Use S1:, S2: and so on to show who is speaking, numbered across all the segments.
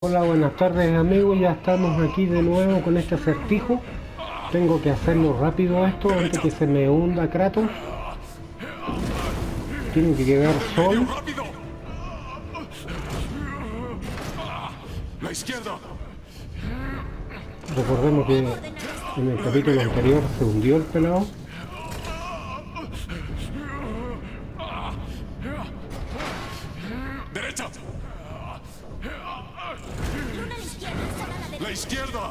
S1: Hola, buenas tardes amigos, ya estamos aquí de nuevo con este acertijo. Tengo que hacerlo rápido esto antes que se me hunda Kratos. Tiene que quedar sol.
S2: La izquierda.
S1: Recordemos que en el capítulo anterior se hundió el pelado.
S2: Derecha. La izquierda.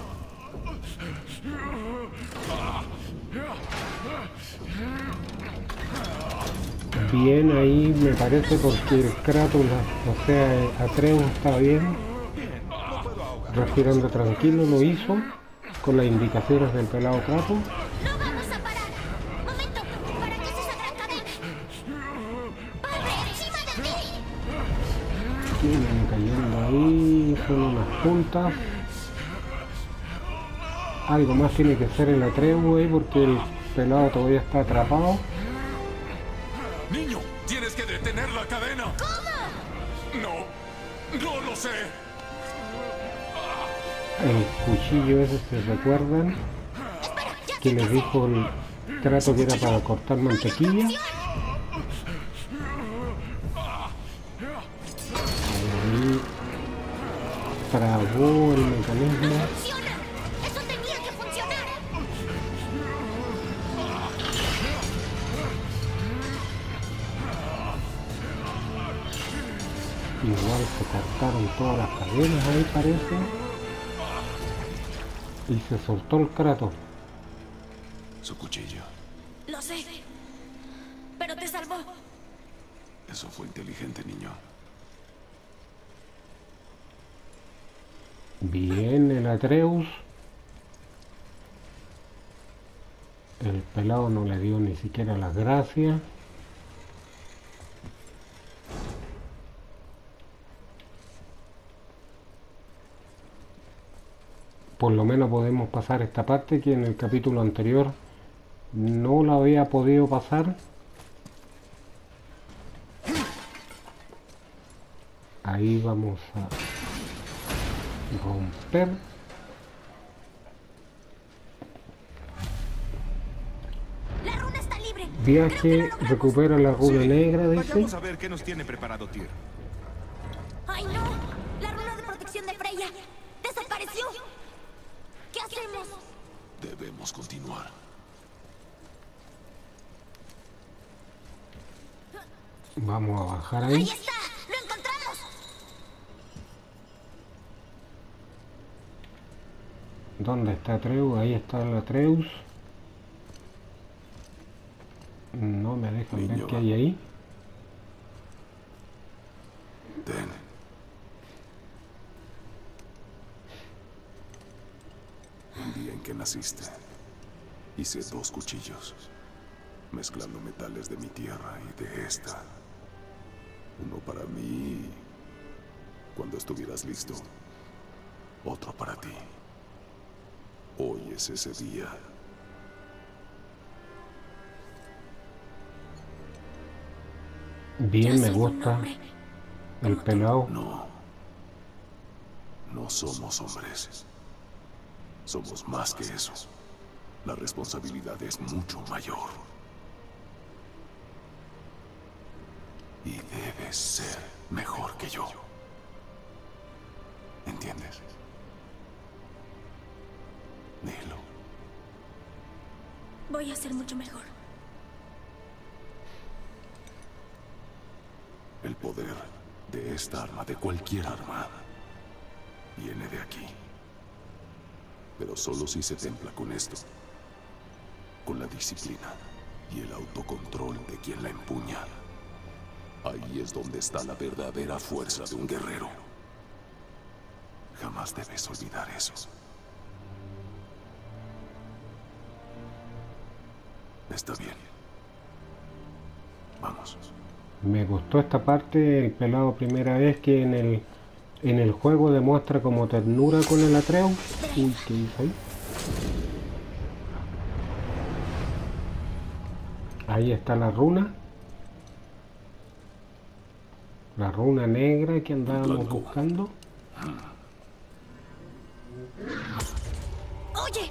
S1: Bien ahí me parece porque el Kratos, o sea, Atreus está bien. Respirando tranquilo lo hizo con las indicaciones del pelado Kratos.
S3: ¡No vamos a parar! ¡Momento! ¿Para qué es esa gran cadena? ¡Padre, encima de ti!
S1: Vienen cayendo ahí, son unas puntas. Algo más tiene que ser el Atreus ahí porque el pelado todavía está atrapado.
S2: Niño, tienes que detener la cadena.
S3: ¿Cómo?
S2: No lo sé.
S1: El cuchillo ese, se recuerdan
S3: Espera, ya
S1: que
S3: sé
S1: les
S3: qué
S1: dijo el Kratos que era para cortar mantequilla. Ahí trabó el mecanismo.
S3: funciona. Eso tenía que funcionar.
S1: Igual se cortaron todas las cadenas ahí parece. Y se soltó el Kratos.
S2: Su cuchillo.
S3: Lo sé. Pero te salvó.
S2: Eso fue inteligente, niño.
S1: Bien el Atreus. El pelado no le dio ni siquiera las gracias. Por lo menos podemos pasar esta parte que en el capítulo anterior no la había podido pasar. Ahí vamos a romper.
S3: La runa está libre.
S1: Viaje, recupera la runa negra, dice.
S4: Vayamos a ver qué nos tiene preparado Tyr.
S3: ¡Ay, no! La runa de protección de Freya desapareció. ¿Qué hacemos?
S2: Debemos continuar.
S1: Vamos a bajar
S3: ¡Ahí
S1: ahí.
S3: está! ¡Lo encontramos!
S1: ¿Dónde está Atreus? Ahí está el Atreus. No me dejan ver
S2: Niño.
S1: qué hay ahí.
S2: Ten. El día en que naciste, hice 2 cuchillos, mezclando metales de mi tierra y de esta. Uno para mí, cuando estuvieras listo. Otro para ti. Hoy es ese día.
S1: Bien,
S3: Yo
S1: me
S3: soy un
S1: gusta
S3: hombre.
S1: el pelado.
S2: No somos hombres. Somos más que eso. La responsabilidad es mucho mayor. Y debes ser mejor que yo. ¿Entiendes? Dilo.
S3: Voy a ser mucho mejor.
S2: El poder de esta arma, de cualquier arma, viene de aquí. Pero solo si se templa con esto. Con la disciplina y el autocontrol de quien la empuña. Ahí es donde está la verdadera fuerza de un guerrero. Jamás debes olvidar eso. Está bien. Vamos.
S1: Me gustó esta parte, el pelado primera vez que en el juego demuestra como ternura con el Atreus. Uy, ¿qué hizo ahí? Ahí está la runa. La runa negra que andábamos
S2: Blanco.
S1: buscando.
S3: Oye.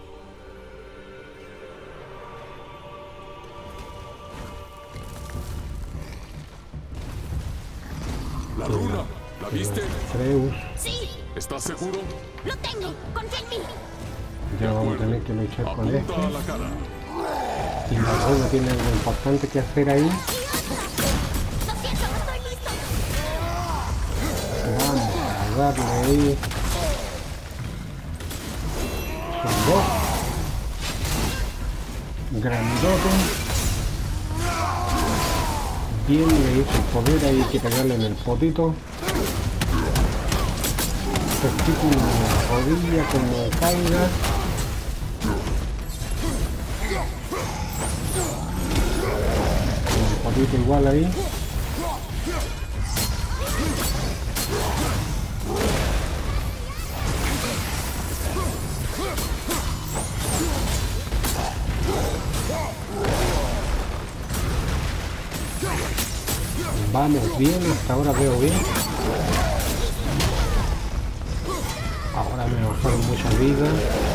S2: La runa, ¿la viste?
S1: Atreus.
S3: Sí,
S2: ¿Estás seguro?
S3: lo tengo. Confía en mí.
S1: Ya vamos a tener que luchar con
S2: Apunta
S1: este.
S2: a la cara.
S1: Y la runa tiene algo importante que hacer ahí.
S3: Y otra. Lo siento, no estoy listo.
S1: Vamos a darle ahí. Son dos. Grandote. Bien, le hizo el poder, ahí hay que pegarle en el potito. Testículo en la rodilla como caiga. El potito igual ahí. Vamos bien, hasta ahora veo bien. Ahora me bajaron mucha vida.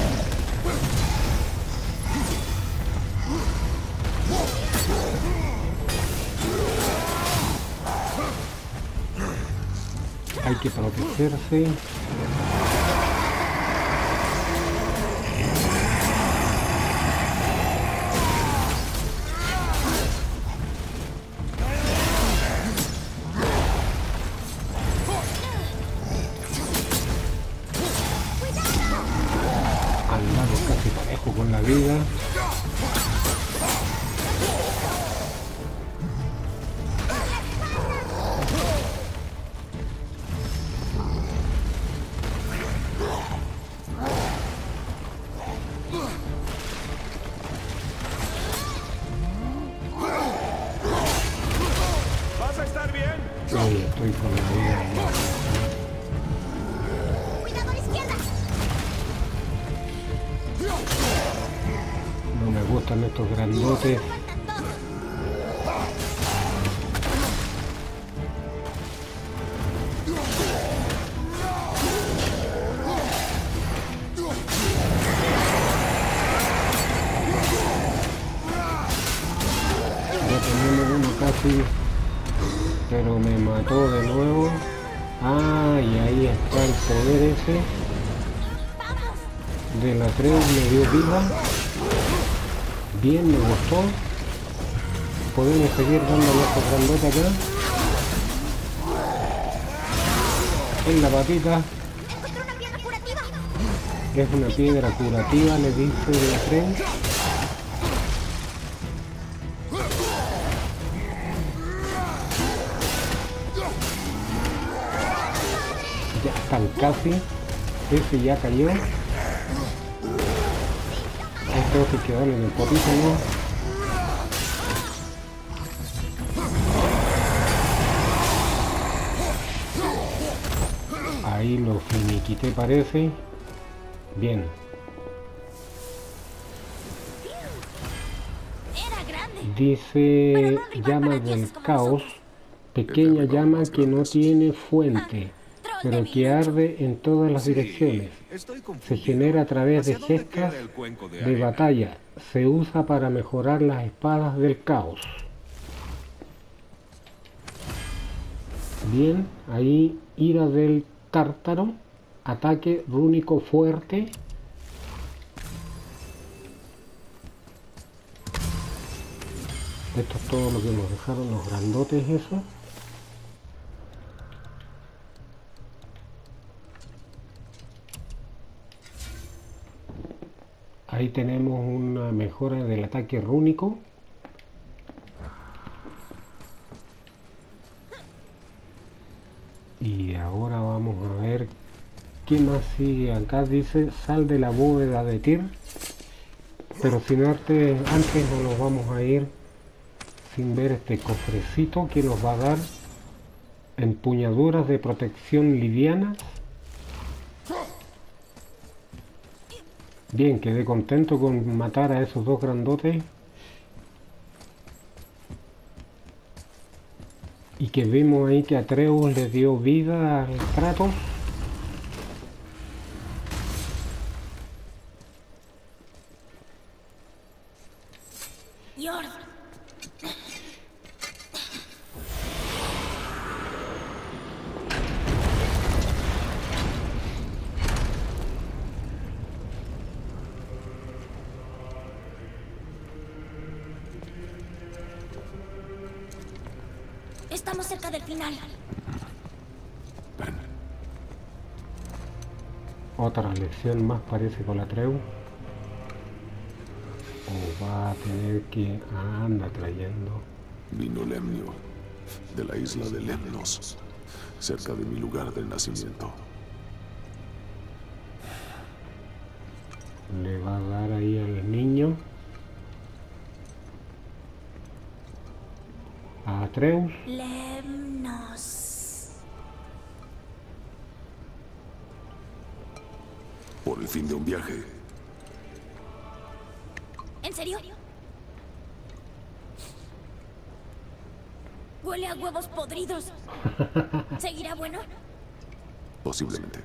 S1: Hay que protegerse. Andamos casi parejo con la vida.
S4: ¿Vas a estar bien?
S1: Ahí estoy con la vida.
S3: Cuidado a la izquierda.
S1: No me gustan estos grandotes.
S3: Faltan dos.
S1: Ya tenemos uno casi, pero me mató de nuevo. Ah, y ahí está el poder ese. Del Atreus, me dio vida. Bien, me gustó. Podemos seguir dándole estos grandotes acá. En la patita.
S3: Encontré una piedra curativa.
S1: Es una piedra curativa, le dice el Atreus. Ya están casi. Ese ya cayó. Esto hay que darle en el potito, ¿no? Ahí lo finiquité, parece. Bien.
S3: Era grande.
S1: Dice llamas del caos. Pequeña llama que no tiene fuente, pero que arde en todas las direcciones.
S4: Estoy
S1: Se
S4: confundido.
S1: genera a través de
S4: ¿Hacia dónde
S1: gestas
S4: queda el cuenco de
S1: de
S4: arena?
S1: batalla. Se usa para mejorar las espadas del caos. Bien, ahí ira del tártaro. Ataque rúnico fuerte. Esto es todo lo que nos dejaron los grandotes esos. Ahí tenemos una mejora del ataque rúnico. Y ahora vamos a ver qué más sigue. Acá dice sal de la bóveda de Tyr. Pero sin arte, antes no nos vamos a ir sin ver este cofrecito que nos va a dar empuñaduras de protección livianas. Bien, quedé contento con matar a esos dos grandotes. Y que vimos ahí que Atreus le dio vida al Kratos.
S3: Yord. Estamos cerca del final.
S2: Ven.
S1: Otra lección más parece con la Atreus. O va a tener que... anda trayendo.
S2: Vino Lemnio, de la isla de Lemnos, cerca de mi lugar del nacimiento.
S1: Le va a dar ahí al niño. A Atreus.
S3: Lemnos.
S2: Por el fin de un viaje.
S3: ¿En serio? Huele a huevos podridos. ¿Seguirá bueno?
S2: Posiblemente.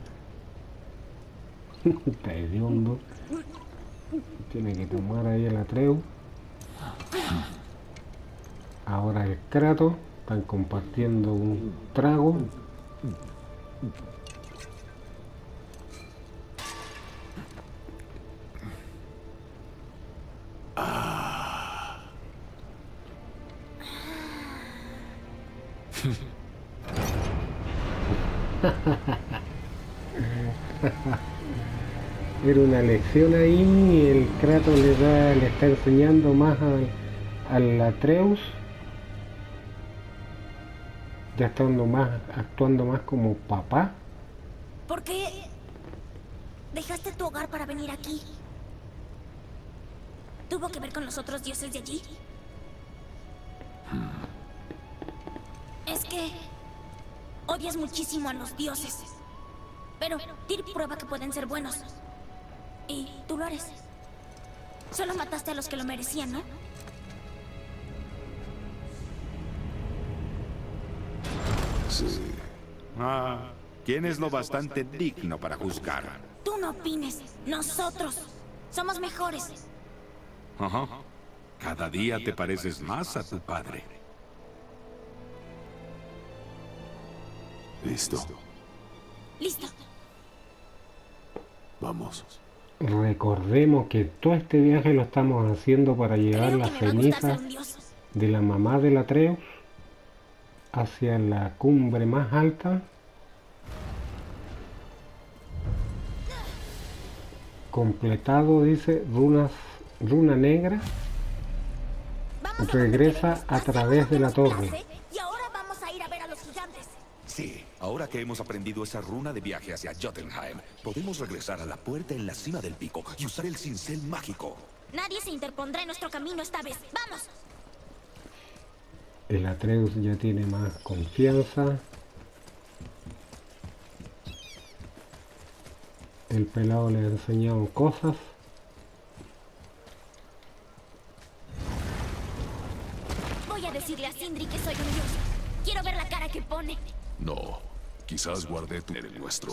S1: Está hediondo. Tiene que tomar ahí el Atreus. Ahora el Kratos. Están compartiendo un trago. Era una lección ahí, el Kratos le está enseñando más al Atreus. Ya está actuando más como papá.
S3: ¿Por qué dejaste tu hogar para venir aquí? ¿Tuvo que ver con los otros dioses de allí? Es que odias muchísimo a los dioses. Pero Tyr prueba que pueden ser buenos. Y tú lo eres. Solo mataste a los que lo merecían, ¿no?
S2: Sí.
S4: Ah, ¿quién es lo bastante digno para juzgar?
S3: Tú no opines. Nosotros somos mejores.
S4: Ajá. Cada día te pareces más a tu padre.
S2: Listo.
S3: Listo.
S2: Vamos.
S1: Recordemos que todo este viaje lo estamos haciendo para llevar
S3: Creo
S1: las
S3: que me va a gustar ser
S1: cenizas
S3: un dios.
S1: de la mamá del Atreus hacia la cumbre más alta. Completado, dice, runa negra.
S3: Vamos a
S1: Regresa
S3: mantenernos
S1: a
S3: más
S1: través de la
S3: seguros
S1: torre.
S3: clase, y ahora vamos a ir a ver a los gigantes.
S5: Sí, ahora que hemos aprendido esa runa de viaje hacia Jotunheim, podemos regresar a la puerta en la cima del pico y usar el cincel mágico.
S3: Nadie se interpondrá en nuestro camino esta vez. ¡Vamos!
S1: El Atreus ya tiene más confianza. El pelado le ha enseñado cosas.
S3: Voy a decirle a Sindri que soy un dios. Quiero ver la cara que pone.
S2: No. Quizás guardé tu el nuestro.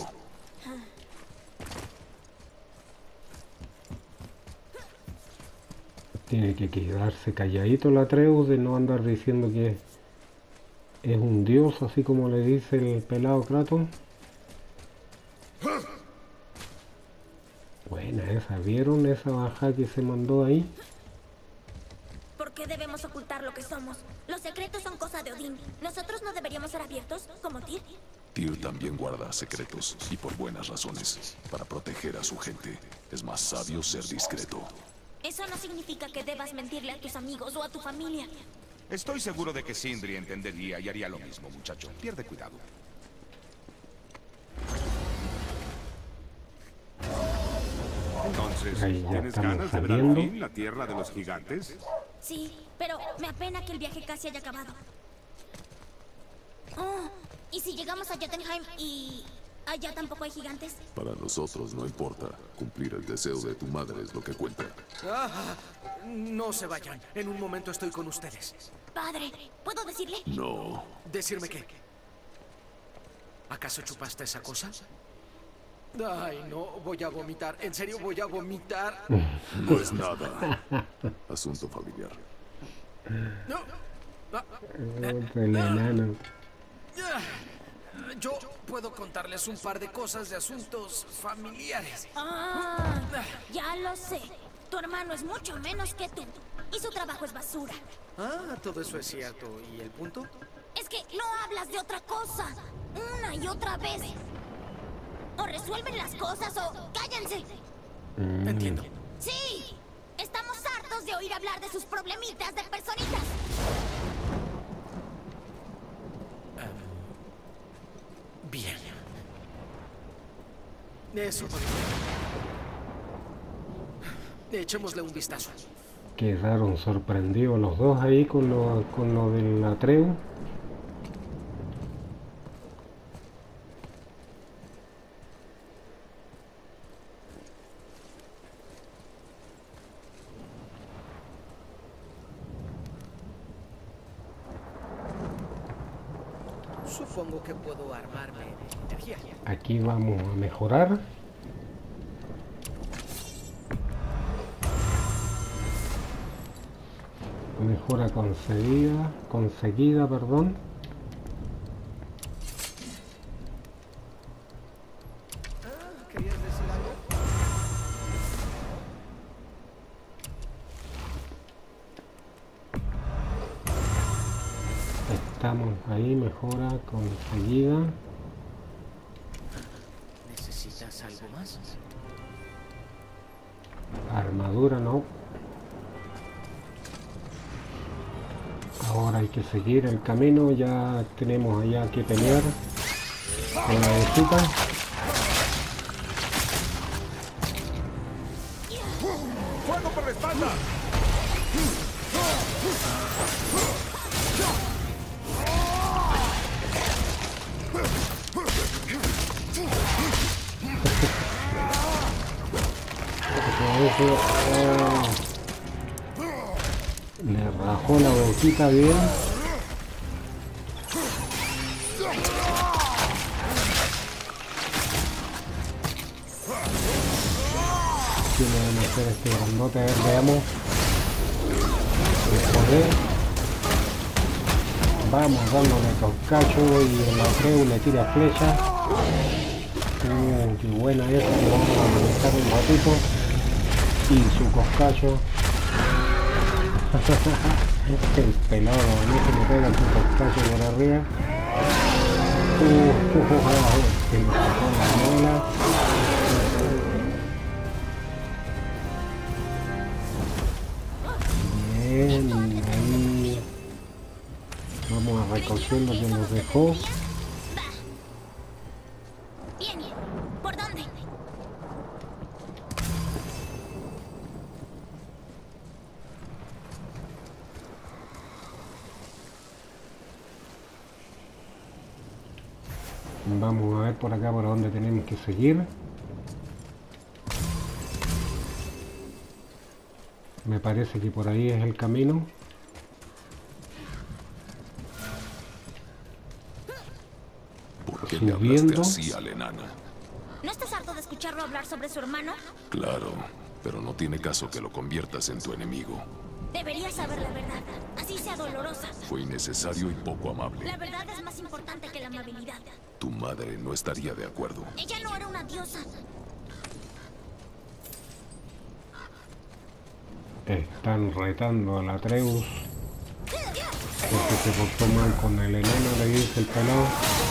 S1: Tiene que quedarse calladito el Atreus, de no andar diciendo que es un dios, así como le dice el pelado Kratos. Buena esa, ¿vieron esa bajada que se mandó ahí?
S3: ¿Por qué debemos ocultar lo que somos? Los secretos son cosa de Odín. ¿Nosotros no deberíamos ser abiertos, como Tyr?
S2: Tyr también guarda secretos, y por buenas razones. Para proteger a su gente, es más sabio ser discreto.
S3: Eso no significa que debas mentirle a tus amigos o a tu familia.
S4: Estoy seguro de que Sindri entendería y haría lo mismo, muchacho. Pierde cuidado. Entonces,
S1: Ahí ya
S4: ¿tienes
S1: estamos
S4: ganas de ver al
S1: saliendo.
S4: fin la tierra de los gigantes?
S3: Sí, pero me apena que el viaje casi haya acabado. Oh, ¿y si llegamos a Jotunheim y allá tampoco hay gigantes?
S2: Para nosotros no importa. Cumplir el deseo de tu madre es lo que cuenta.
S6: Ah, no se vayan. En un momento estoy con ustedes.
S3: Padre, ¿puedo decirle?
S2: No.
S6: ¿Decirme qué? ¿Acaso chupaste esa cosa? Ay, no, voy a vomitar. En serio, voy a vomitar.
S2: No es nada. Asunto familiar.
S6: No.
S1: Otro el enano.
S6: Yo puedo contarles un par de cosas de asuntos familiares.
S3: Ah, ya lo sé. Tu hermano es mucho menos que tú. Y su trabajo es basura.
S6: Ah, todo eso es cierto. ¿Y el punto?
S3: Es que no hablas de otra cosa. Una y otra vez. O resuelven las cosas o cállense.
S6: Entiendo.
S3: Sí. Estamos hartos de oír hablar de sus problemitas de personitas.
S6: Bien. Eso. Echémosle un vistazo.
S1: Quedaron sorprendidos los dos ahí con lo del Atreus.
S6: Supongo que puedo armarme de energía.
S1: Aquí vamos a mejorar. Mejora conseguida, perdón.
S6: ¿Querías decir algo?
S1: Estamos ahí, mejora conseguida.
S6: ¿Necesitas algo más?
S1: Armadura no. Ahora hay que seguir el camino, ya tenemos allá que pelear con la besita.
S5: ¡Fuego por la espalda!
S1: Le rajó la boquita bien. ¿Qué le van a hacer a este grandote? A ver, veamos. El poder. Vamos dándole coscacho y el Atreus le tira flecha. Qué buena esa, que vamos a manejar un ratito. Y su coscacho. El pelado buenísimo, pega su coscacho por arriba. Se le sacó la mola. Bien, ahí vamos a recoger lo que nos dejó.
S3: Bien. ¿Por dónde?
S1: Vamos a ver por acá por dónde tenemos que seguir. Me parece que por ahí es el camino.
S2: ¿Por qué le
S1: Subiendo.
S2: hablaste así a la enana?
S3: ¿No estás harto de escucharlo hablar sobre su hermano?
S2: Claro, pero no tiene caso que lo conviertas en tu enemigo.
S3: Deberías saber la verdad, así sea dolorosa.
S2: Fue innecesario y poco amable.
S3: La verdad es más importante que la amabilidad.
S2: Tu madre no estaría de acuerdo.
S3: Ella no era una diosa.
S1: Están retando al Atreus porque se portó mal con el enano, le dice el pelado.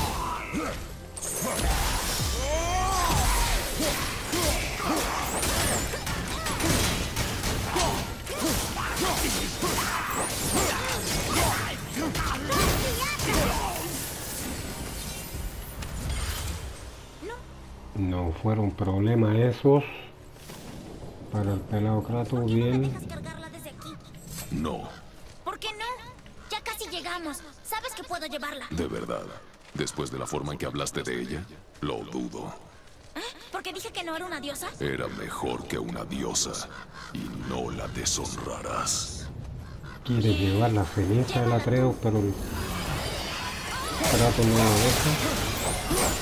S1: No fueron problemas esos para el pelado Kratos, bien.
S3: ¿Dejas cargarla desde aquí?
S2: No,
S3: ¿Por qué no? Ya casi llegamos. Sabes que puedo llevarla.
S2: de verdad. Después de la forma en que hablaste de ella, lo dudo.
S3: ¿Eh? ¿Porque dije que no era una diosa?
S2: Era mejor que una diosa y no la deshonrarás.
S1: Quiere llevar la ceniza del Atreus, pero el Kratos no lo deja.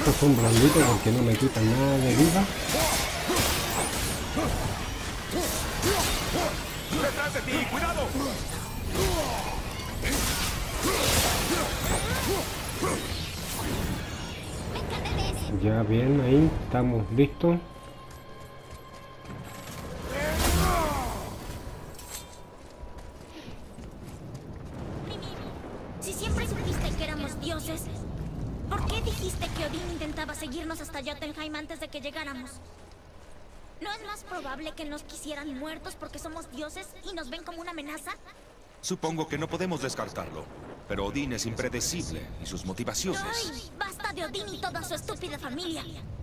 S1: estos son blanditos porque no me quitan nada de vida.
S4: ¡Detrás de ti! ¡Cuidado!
S1: Ya bien, ahí estamos listos.
S3: Si siempre supiste que éramos dioses, ¿por qué dijiste que Odín intentaba seguirnos hasta Jotunheim antes de que llegáramos? ¿No es más probable que nos quisieran muertos porque somos dioses y nos ven como una amenaza?
S4: Supongo que no podemos descartarlo. Pero Odín es impredecible y sus motivaciones...
S3: ¡Ay! ¡Basta de Odín y toda su estúpida familia!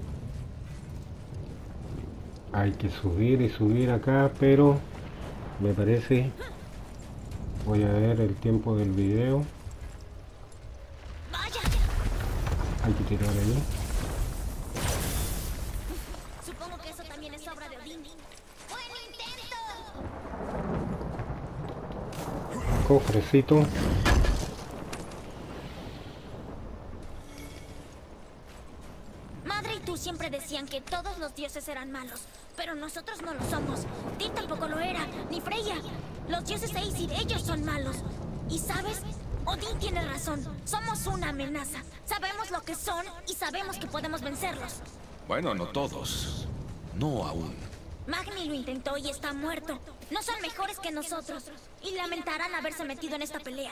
S1: Hay que subir y subir acá, pero me parece... Voy a ver el tiempo del video.
S3: ¡Vaya!
S1: Hay que tirar ahí.
S3: Supongo que eso también es obra de Odín. ¡Buen intento!
S1: Cofrecito.
S3: Madre y tú siempre decían que todos los dioses eran malos, pero nosotros no lo somos. Tyr tampoco lo era, ni Freya. Los dioses Aesir, ellos son malos. Y ¿sabes? Odín tiene razón. Somos una amenaza. Sabemos lo que son y sabemos que podemos vencerlos.
S4: Bueno, no todos. No aún.
S3: Magni lo intentó y está muerto. No son mejores que nosotros. Y lamentarán haberse metido en esta pelea.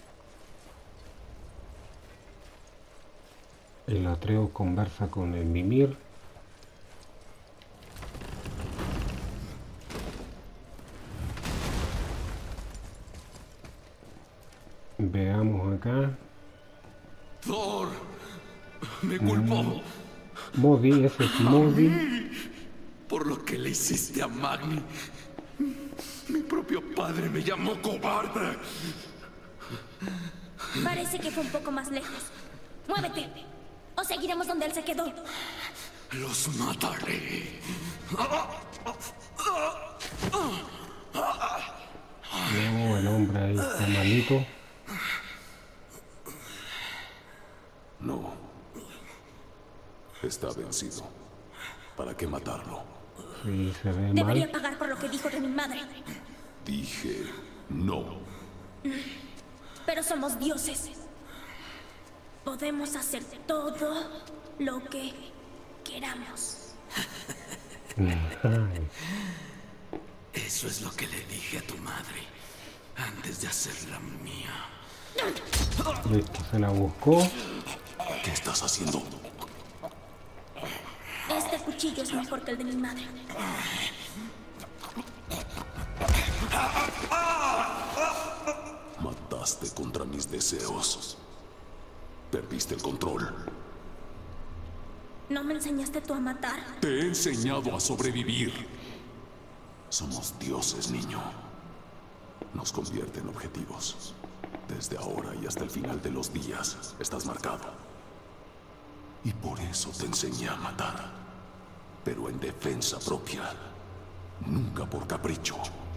S1: El Atreo conversa con el Mimir. Veamos acá.
S5: Thor, me culpó
S1: Modi, ese es Modi.
S5: por lo que le hiciste a Magni. Mi propio padre me llamó cobarde.
S3: Parece que fue un poco más lejos. ¡Muévete! O seguiremos donde él se quedó.
S5: Los mataré.
S1: No, el hombre ahí está malito.
S2: No. Está vencido. ¿Para qué matarlo?
S1: Sí, se ve
S3: Debería
S1: mal.
S3: pagar por lo que dijo de mi madre.
S2: Dije no.
S3: Pero somos dioses. Podemos hacer todo lo que queramos.
S1: Ay,
S5: Eso es lo que le dije a tu madre antes de hacerla mía.
S1: listo, se la buscó.
S2: ¿Qué estás haciendo?
S3: Este cuchillo es mejor que el de mi madre.
S2: Mataste contra mis deseos. Perdiste el control.
S3: ¿No me enseñaste tú a matar?
S2: Te he enseñado a sobrevivir. Somos dioses, niño. Nos convierte en objetivos. Desde ahora y hasta el final de los días, estás marcado. Y por eso te enseñé a matar. Pero en defensa propia. Nunca por capricho.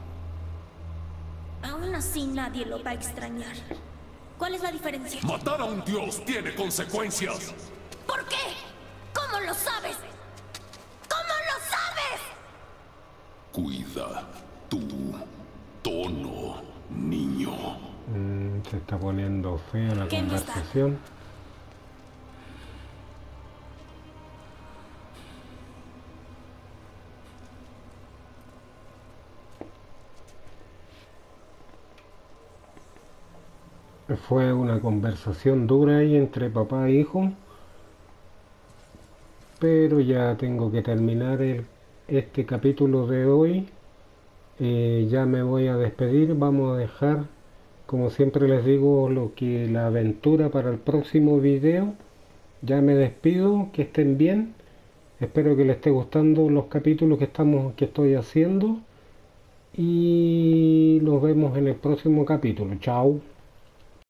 S3: Aún así nadie lo va a extrañar. ¿Cuál es la diferencia?
S2: Matar a un dios tiene consecuencias.
S3: ¿Por qué? ¿Cómo lo sabes? ¿Cómo lo sabes?
S2: Cuida tu tono, niño.
S1: Se está poniendo fea la
S3: ¿Qué más da?
S1: conversación. Fue una conversación dura ahí entre papá e hijo, pero ya tengo que terminar este capítulo de hoy. Ya me voy a despedir. Vamos a dejar, como siempre les digo, la aventura para el próximo video. Ya me despido, que estén bien. Espero que les esté gustando los capítulos que estoy haciendo, y nos vemos en el próximo capítulo. Chao.